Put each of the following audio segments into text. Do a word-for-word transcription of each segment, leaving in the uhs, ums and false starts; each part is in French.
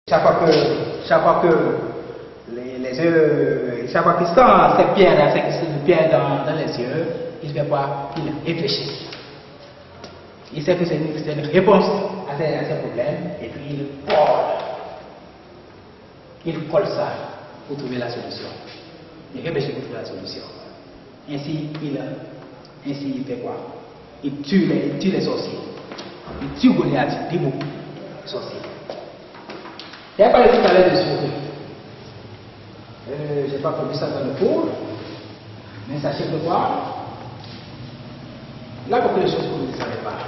Chaque fois que, chaque fois que les, les yeux, chaque fois qu'il sent cette pierre, cette pierre dans, dans les yeux, il fait quoi? Il réfléchit. Il sait que c'est une, une réponse à ces, à ces problèmes, et puis il colle. Il colle ça pour trouver la solution. Il réfléchit pour trouver la solution. Ainsi, il, ainsi, il fait quoi? Il tue les, il tue les sorciers. Il tue Goliath, il tue beaucoup de sorciers. Il n'y a pas le tout à l'heure de souris. Euh, je n'ai pas connu ça dans le cours, mais sachez que quoi? Là, beaucoup de choses que vous ne savez pas.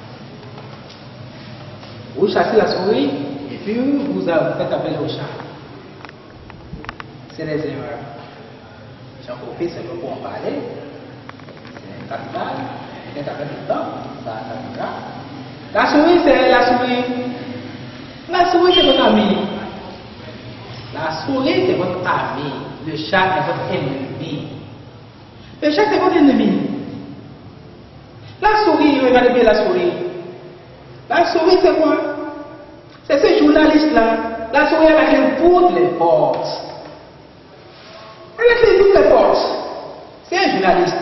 Vous chassez la souris et puis vous faites appeler au chat. C'est des erreurs. J'en profite, c'est pour en parler. C'est capital. Peut-être avec le temps, ça arrivera. La souris, c'est la souris. La souris, c'est votre ami. La souris, c'est votre ami. Le chat est votre ennemi. Le chat, c'est votre ennemi. La souris, regardez bien la souris. La souris, c'est quoi? C'est ce journaliste-là. La souris, elle a créé toutes les portes. Elle a créé toutes les portes. C'est un journaliste.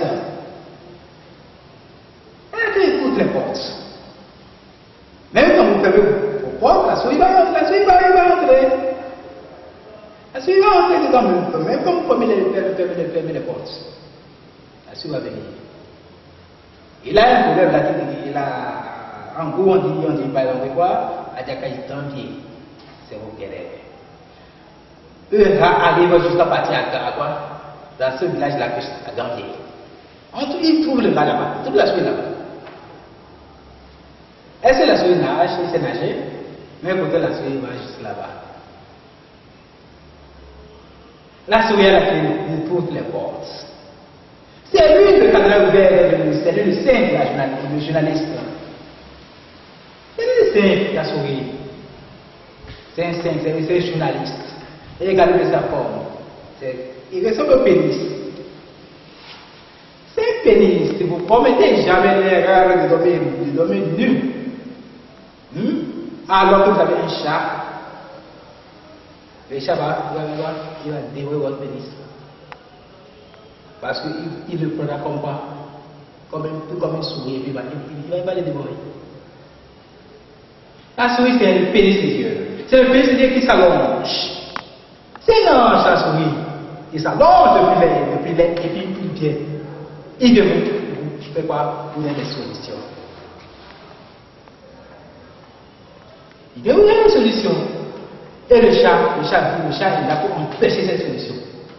Elle a créé toutes les portes. Même quand vous fermez vos portes, la souris va rentrer. La souris va rentrer. La souris va rentrer dedans même. Même quand vous fermez les, les, les, les portes. La souris va venir. Il a un problème là, il a, en gros on dit, on dit par exemple quoi, à Djakaï Dambier, c'est vous qui êtes. Eux arrivent jusqu'à partir à quoi, dans ce village là, à Dambier. Ils trouvent le gars là-bas, toute la souris là-bas. Est-ce que la souris nage, il sait nager, mais écoutez, la souris va juste là-bas. La souris elle a créé toutes les portes. C'est lui le canal ouvert, c'est lui le saint, le journaliste. C'est lui le saint, la souris. C'est un saint, c'est un journaliste. Et regardez sa forme. Il ressemble au pénis. C'est un pénis. Si vous ne commettez jamais l'erreur de dormir, de dormir nu, hmm? alors que vous avez un chat, le chat va, il va dévorer votre pénis. Parce qu'il le prendra comme quoi? Comme un, comme une souris, et puis il va, il, il va le dévorer. La souris, c'est le pénis des yeux. C'est le pénis des yeux qui s'allonge. C'est l'ange, la souris. Il s'allonge depuis les, depuis les, et puis il vient. Il vient vous, je fais quoi? Vous donner des solutions. Il vient vous donner des solutions. Et le chat, le chat, le chat, il est là pour empêcher cette solution.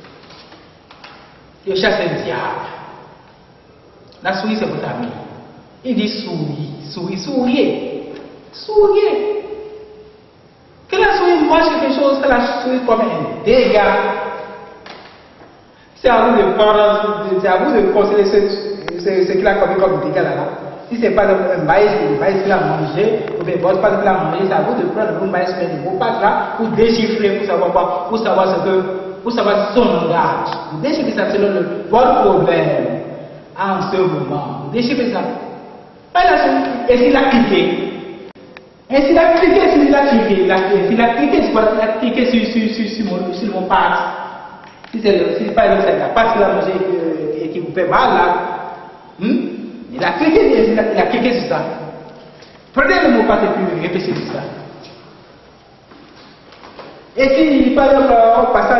Le chat, c'est le diable. La souris, c'est votre ami. Il dit souris, souris, souriez. Souriez. Que la souris mange quelque chose, que la souris comme un dégât. C'est à vous de prendre, c'est à vous de considérer ce, ce, ce qu'il a commis comme dégât là-bas. Si ce n'est pas un maïs, le maïs qu'il a mangé, ou bien votre pas qu'il a mangé, c'est à vous de prendre vos maïs, mais vos pattes là, pour déchiffrer, pour savoir quoi, pour savoir ce que. Pour savoir son langage. Vous déchiffrez ça selon le bon problème en ce moment. Vous déchiffrez ça. Est-ce qu'il a cliqué? Est-ce qu'il a cliqué? Est-ce qu'il a cliqué? Est-ce qu'il a cliqué? Il a cliqué sur, sur, sur, sur, mon, sur mon patte. Si c'est si par exemple c'est la patte qu'il a mangé et qui vous fait mal là, hmm? il a cliqué, il a, il a cliqué sur ça. Prenez le mot patte et puis réfléchissez sur ça. Et si par exemple on passe